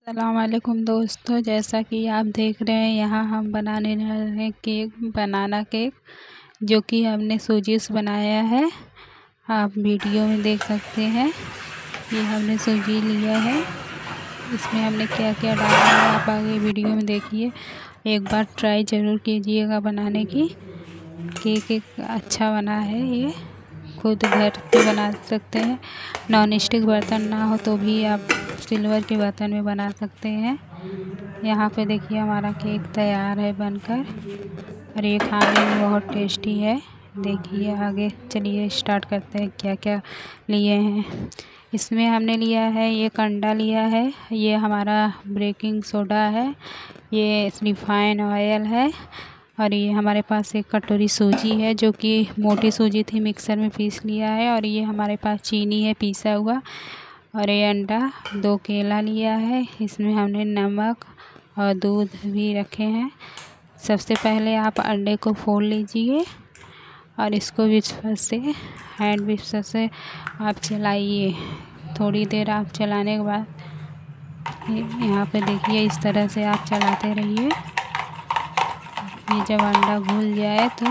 अस्सलामुअलैकुम दोस्तों, जैसा कि आप देख रहे हैं यहाँ हम बनाने जा रहे हैं केक, बनाना केक, जो कि हमने सूजी से बनाया है। आप वीडियो में देख सकते हैं। ये हमने सूजी लिया है, इसमें हमने क्या क्या डाला है आप आगे वीडियो में देखिए। एक बार ट्राई ज़रूर कीजिएगा बनाने की। केक एक अच्छा बना है, ये खुद घर पे बना सकते हैं। नॉन स्टिक बर्तन ना हो तो भी आप सिल्वर के बर्तन में बना सकते हैं। यहाँ पे देखिए हमारा केक तैयार है बनकर, और ये खाने में बहुत टेस्टी है। देखिए आगे चलिए स्टार्ट करते हैं क्या क्या लिए हैं। इसमें हमने लिया है, एक अंडा लिया है, ये हमारा बेकिंग सोडा है, ये रिफाइन ऑयल है, और ये हमारे पास एक कटोरी सूजी है जो कि मोटी सूजी थी, मिक्सर में पीस लिया है। और ये हमारे पास चीनी है पीसा हुआ, और ये अंडा, 2 केला लिया है। इसमें हमने नमक और दूध भी रखे हैं। सबसे पहले आप अंडे को फोड़ लीजिए और इसको विस्कर से, हैंड विस्कर से आप चलाइए। थोड़ी देर आप चलाने के बाद यहाँ पे देखिए इस तरह से आप चलाते रहिए। ये जब अंडा घुल जाए तो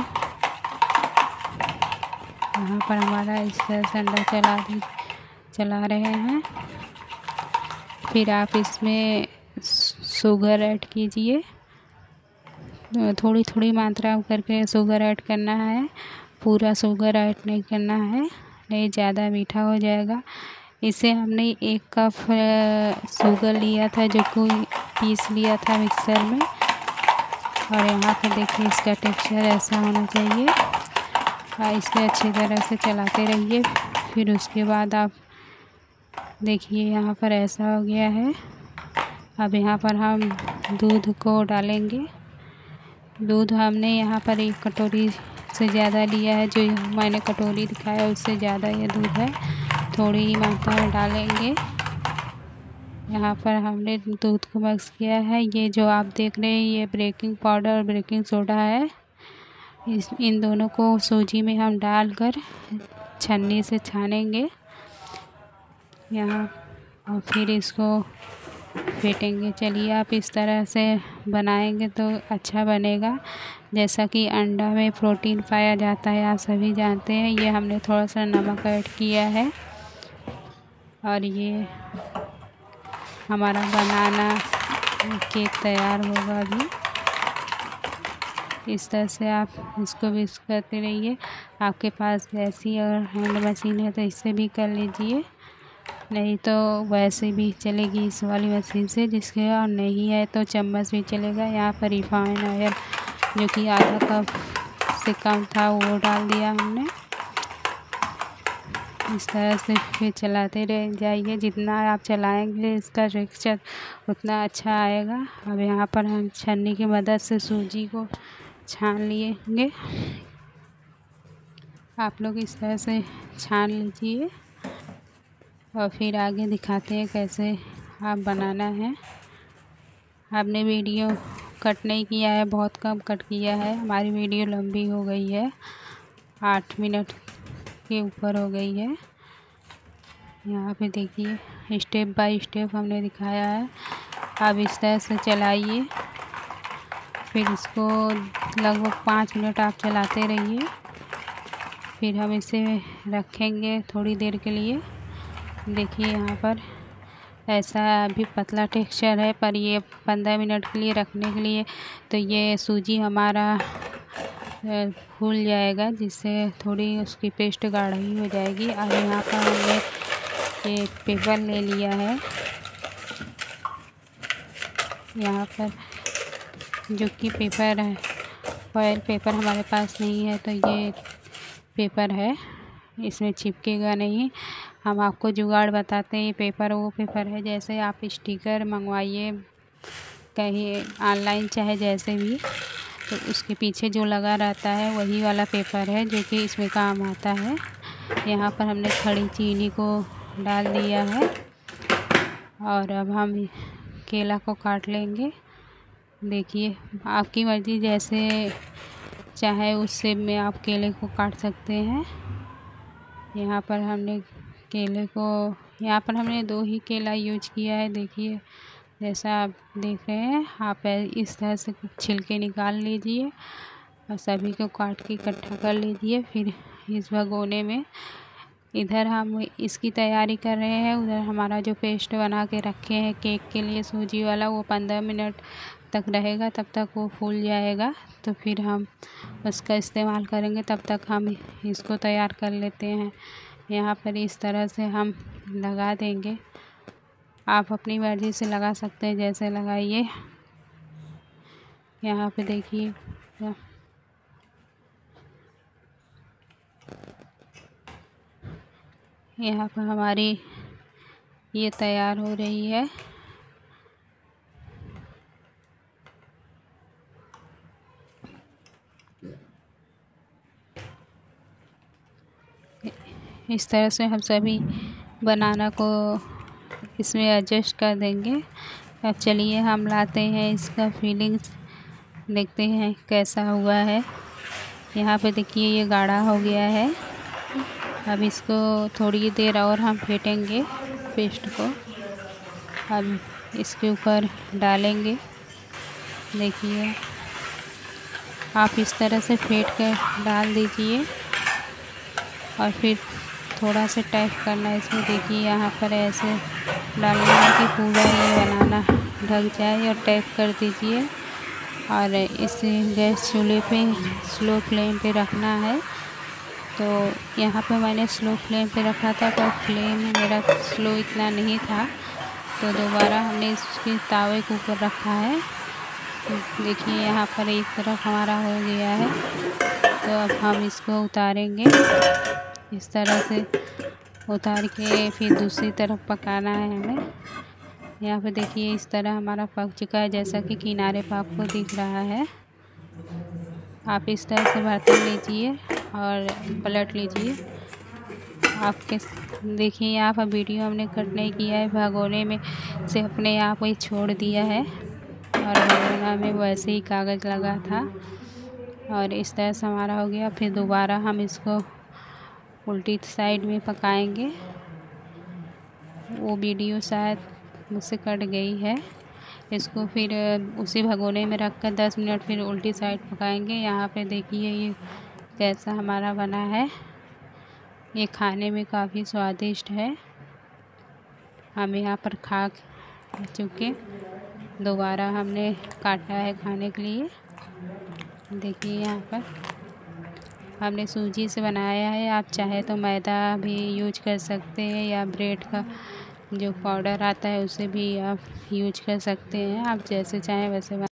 यहाँ पर हमारा इस तरह से अंडा चला रहे हैं। फिर आप इसमें शुगर ऐड कीजिए, थोड़ी थोड़ी मात्रा करके शुगर ऐड करना है, पूरा शुगर ऐड नहीं करना है, नहीं ज़्यादा मीठा हो जाएगा। इसे हमने 1 कप शुगर लिया था जो कि पीस लिया था मिक्सर में। और यहाँ पर देखिए इसका टेक्सचर ऐसा होना चाहिए। इसे अच्छी तरह से चलाते रहिए। फिर उसके बाद आप देखिए यहाँ पर ऐसा हो गया है। अब यहाँ पर हम दूध को डालेंगे। दूध हमने यहाँ पर 1 कटोरी से ज़्यादा लिया है, जो मैंने कटोरी दिखाया उससे ज़्यादा ये दूध है, थोड़ी ही मात्रा में डालेंगे। यहाँ पर हमने दूध को मिक्स किया है। ये जो आप देख रहे हैं ये बेकिंग पाउडर और बेकिंग सोडा है। इन दोनों को सूजी में हम डालकर छन्नी से छानेंगे यहाँ, और फिर इसको फेंटेंगे। चलिए आप इस तरह से बनाएंगे तो अच्छा बनेगा। जैसा कि अंडा में प्रोटीन पाया जाता है, आप सभी जानते हैं। ये हमने थोड़ा सा नमक ऐड किया है, और ये हमारा बनाना केक तैयार होगा अभी। इस तरह से आप इसको भी करते रहिए। आपके पास ऐसी और हैंड मशीन है तो इससे भी कर लीजिए, नहीं तो वैसे भी चलेगी इस वाली मशीन से। जिसके और नहीं है तो चम्मच भी चलेगा। यहाँ पर रिफाइन ऑयल जो कि आधा कप से कम था वो डाल दिया हमने। इस तरह से फिर चलाते रह जाइए, जितना आप चलाएंगे इसका टेक्सचर उतना अच्छा आएगा। अब यहाँ पर हम छन्नी की मदद से सूजी को छान लेंगे। आप लोग इस तरह से छान लीजिए, और फिर आगे दिखाते हैं कैसे आप बनाना है। आपने वीडियो कट नहीं किया है, बहुत कम कट किया है, हमारी वीडियो लंबी हो गई है, 8 मिनट के ऊपर हो गई है। यहाँ पे देखिए स्टेप बाय स्टेप हमने दिखाया है। अब इस तरह से चलाइए, फिर इसको लगभग 5 मिनट आप चलाते रहिए। फिर हम इसे रखेंगे थोड़ी देर के लिए। देखिए यहाँ पर ऐसा अभी पतला टेक्सचर है, पर ये 15 मिनट के लिए रखने के लिए तो ये सूजी हमारा फूल जाएगा, जिससे थोड़ी उसकी पेस्ट गाढ़ी हो जाएगी। और यहाँ पर हमने ये पेपर ले लिया है, यहाँ पर जो कि पेपर है, ऑयल पेपर हमारे पास नहीं है तो ये पेपर है, इसमें चिपकेगा नहीं। हम आपको जुगाड़ बताते हैं। ये पेपर वो पेपर है, जैसे आप स्टिकर मंगवाइए कहीं ऑनलाइन चाहे जैसे भी, तो उसके पीछे जो लगा रहता है वही वाला पेपर है जो कि इसमें काम आता है। यहाँ पर हमने खड़ी चीनी को डाल दिया है, और अब हम केला को काट लेंगे। देखिए आपकी मर्ज़ी, जैसे चाहे उस शेप में आप केले को काट सकते हैं। यहाँ पर हमने 2 ही केला यूज किया है। देखिए जैसा आप देख रहे हैं, आप इस तरह से छिलके निकाल लीजिए और सभी को काट के इकट्ठा कर लीजिए। फिर इस भगोने में इधर हम इसकी तैयारी कर रहे हैं, उधर हमारा जो पेस्ट बना के रखे हैं केक के लिए सूजी वाला, वो 15 मिनट तक रहेगा, तब तक वो फूल जाएगा। तो फिर हम उसका इस्तेमाल करेंगे, तब तक हम इसको तैयार कर लेते हैं। यहाँ पर इस तरह से हम लगा देंगे, आप अपनी मर्ज़ी से लगा सकते हैं, जैसे लगाइए। यहाँ पे देखिए यहाँ पर हमारी ये तैयार हो रही है। इस तरह से हम सभी बनाना को इसमें एडजस्ट कर देंगे। अब चलिए हम लाते हैं इसका फीलिंग्स, देखते हैं कैसा हुआ है। यहाँ पे देखिए ये गाढ़ा हो गया है। अब इसको थोड़ी देर और हम फेंटेंगे पेस्ट को। अब इसके ऊपर डालेंगे, देखिए आप इस तरह से फेंट कर डाल दीजिए और फिर थोड़ा सा टैप करना है इसमें। देखिए यहाँ पर ऐसे डालना है कि पूरा ये बनाना ढक जाए, और टैप कर दीजिए। और इसे गैस चूल्हे पे स्लो फ्लेम पे रखना है। तो यहाँ पे मैंने स्लो फ्लेम पे रखा था, पर फ्लेम मेरा स्लो इतना नहीं था, तो दोबारा हमने इसके तावे के ऊपर रखा है। देखिए यहाँ पर एक तरफ हमारा हो गया है, तो अब हम इसको उतारेंगे। इस तरह से उतार के फिर दूसरी तरफ पकाना है हमें। यहाँ पे देखिए इस तरह हमारा पक चुका है, जैसा कि किनारे पर आपको दिख रहा है। आप इस तरह से बर्तन लीजिए और पलट लीजिए। आपके देखिए यहाँ पर वीडियो हमने कट नहीं किया है, भगोने में से अपने आप ही छोड़ दिया है, और भगोना में वैसे ही कागज़ लगा था। और इस तरह से हमारा हो गया। फिर दोबारा हम इसको उल्टी साइड में पकाएंगे। वो वीडियो शायद मुझसे कट गई है। इसको फिर उसी भगोने में रख कर 10 मिनट फिर उल्टी साइड पकाएंगे। यहाँ पे देखिए ये कैसा हमारा बना है। ये खाने में काफ़ी स्वादिष्ट है। हम यहाँ पर खा चुके, दोबारा हमने काटा है खाने के लिए। देखिए यहाँ पर हमने सूजी से बनाया है। आप चाहे तो मैदा भी यूज कर सकते हैं, या ब्रेड का जो पाउडर आता है उसे भी आप यूज कर सकते हैं। आप जैसे चाहें वैसे